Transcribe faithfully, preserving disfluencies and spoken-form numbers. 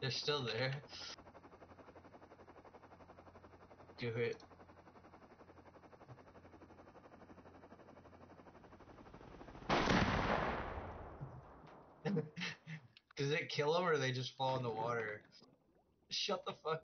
They're still there. Do it. Does it kill them or they just fall in the water? Shut the fuck